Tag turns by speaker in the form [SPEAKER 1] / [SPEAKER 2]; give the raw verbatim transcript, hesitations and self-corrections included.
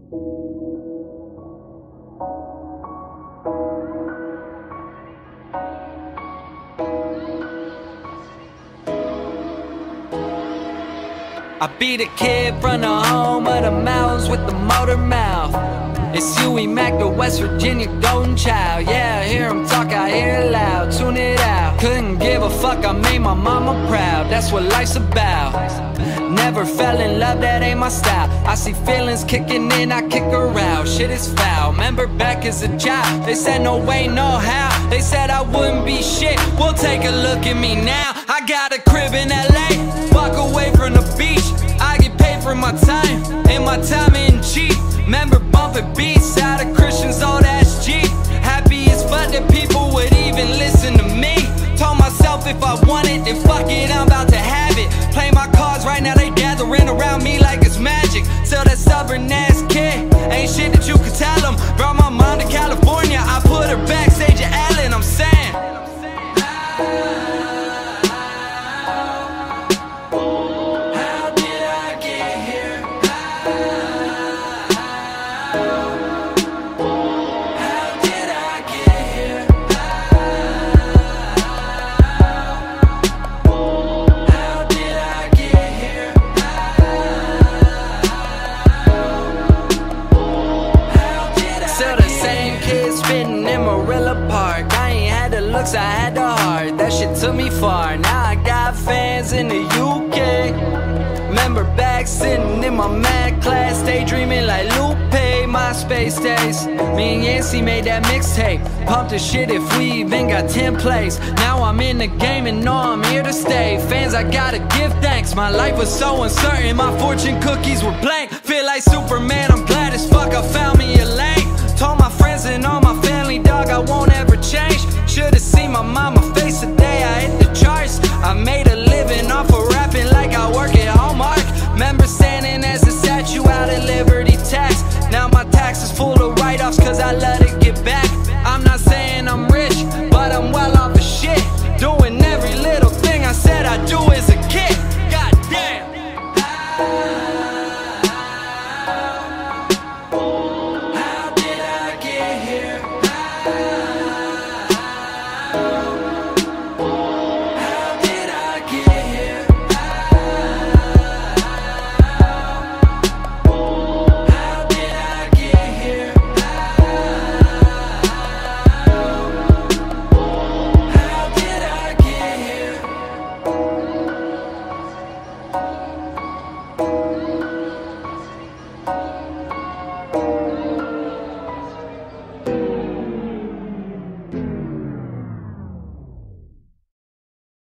[SPEAKER 1] I be the kid from the home of the mountains with the motor mouth. It's Huey Mack, the West Virginia golden child. Yeah, I hear him talk, I hear it loud, tune it out. Couldn't give a fuck, I made my mama proud. That's what life's about. Never fell in love, that ain't my style. I see feelings kicking in, I kick her out. Shit is foul, remember back as a child, they said no way, no how. They said I wouldn't be shit, well take a look at me now. I got a crib in L A, walk away from the beach. I get paid for my time, and my time ain't cheap. Remember bumping beats out of Christians, all that's cheap. Happy as fuck that people would even listen to me. Told myself if I want it, then fuck it, I'm about to have it. Play my cards right now, they gathering around me like it's magic. Still that stubborn ass kid, ain't shit that you could tell them. Brought my mom to California, I put her backstage at Allen, I'm saying I had the heart, that shit took me far. Now I got fans in the U K. Remember back sitting in my math class, daydreaming like Lupe, MySpace days. Me and Yancey made that mixtape, pumped the shit if we even got ten plays. Now I'm in the game and know I'm here to stay. Fans, I gotta give thanks, my life was so uncertain, my fortune cookies were blank. Feel like Superman, I'm